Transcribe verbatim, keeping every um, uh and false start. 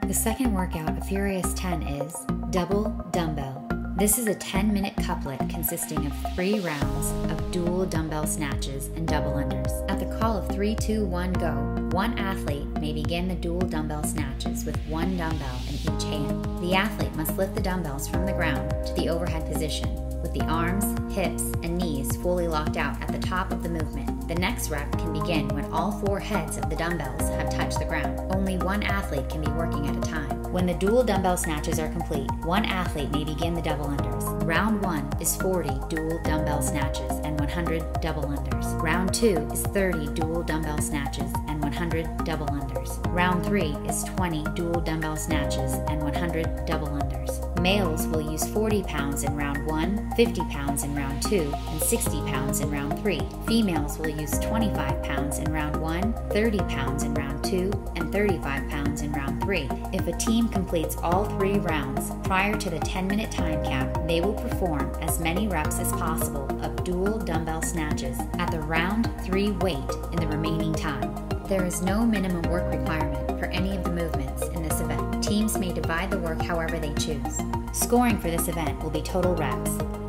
The second workout of Furious ten is Double Dumbbell. This is a ten minute couplet consisting of three rounds of dual dumbbell snatches and double unders. At the call of three, two, one, go, one athlete may begin the dual dumbbell snatches with one dumbbell in each hand. The athlete must lift the dumbbells from the ground to the overhead position, with the arms, hips, and knees fully locked out at the top of the movement. The next rep can begin when all four heads of the dumbbells have touched the ground. Only one athlete can be working at a time. When the dual dumbbell snatches are complete, one athlete may begin the double unders. Round one is forty dual dumbbell snatches and one hundred double unders. Round two is thirty dual dumbbell snatches and one hundred double unders. Round three is twenty dual dumbbell snatches and one hundred double unders. Males will use forty pounds in round one, fifty pounds in round two, and sixty pounds in round three. Females will use twenty-five pounds in round one, thirty pounds in round two, and thirty-five pounds in round three. If a team completes all three rounds prior to the ten minute time cap, they will perform as many reps as possible of dual dumbbell snatches at the round three weight in the remaining time. There is no minimum work requirement for any of the movements in this event. Teams may divide the work however they choose. Scoring for this event will be total reps.